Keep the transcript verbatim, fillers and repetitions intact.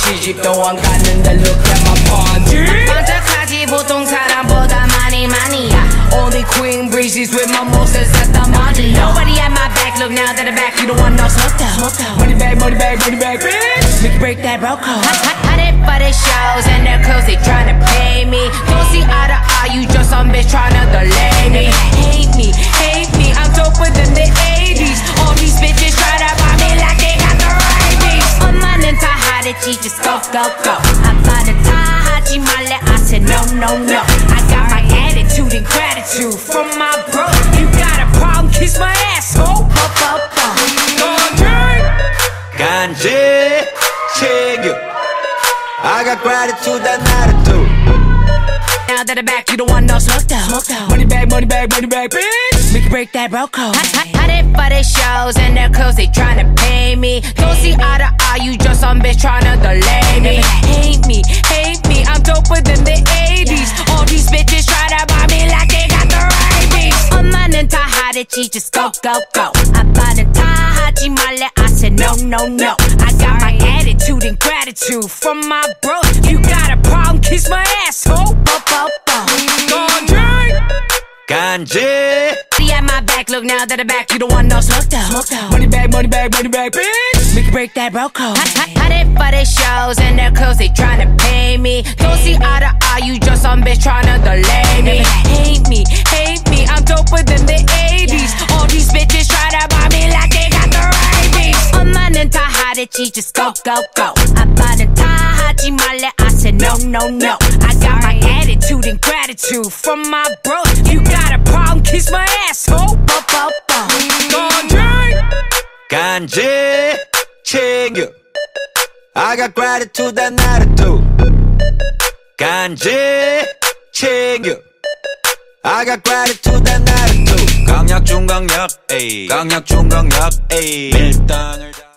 시집도 안 갔는데 look at my body. 반짝하지 보통 사람보다 많이 많이야. Only queen breezes with mimosas at the money. Nobody at my back, look now that I'm back, you don't want no smoke though. Money bag, money bag, money bag, bitch. We can break that bro code. Hot it for the shows and their clothes, they tryna pay me. Don't see eye to eye, you just some bitch tryna delay me. Hate me, hate me, I'm doper than the eighties. All these bitches try to buy me like they got the rabies. 엄마는 다 하랬지, just go, go, go. 아빠는 다 하지 말래, I said no, no, no. I got my attitude and gratitude from my bro. You got a problem, kiss my asshole. Pop, pop, pop. 간지 챙겨. I got gratitude and attitude. Now that I'm back, you don't want no smoke though. Money bag, money bag, money bag, bitch. We can break that bro code. Hot it for the shows and their clothes, they tryna pay me. Don't see eye to eye, you just some bitch tryna delay me. Hate me, hate me, I'm doper than the eighties. All these bitches try to buy me like they got the rabies. 엄마는 다 하랬지, just go, go, go. 아빠는 다 하지 말래, I said no, no, no. I got my attitude and gratitude from my bro. You got a problem, kiss my asshole. 간지 See at my back, look now that I'm back, you don't want no smoke though. Money bag, money bag, money bag, bitch. We can break that bro code. Hot it for the shows and their clothes, they tryna pay me. Don't see eye to eye, you just some bitch tryna delay me. Hate me, hate me, I'm doper than the eighties. All these bitches try to buy me like they got the rabies. 엄마는 다 하랬지, just go, go, go. 아빠는 다 하지 말래, I said no, no, no. I got my attitude and gratitude from my bro. You got a problem, kiss my asshole. Bop, bop, bop. 간지 챙겨. I got gratitude and attitude. 간지 챙겨. I got gratitude and attitude. 강약 중강약, 에이. 강약 중강약, 에이. 밀당을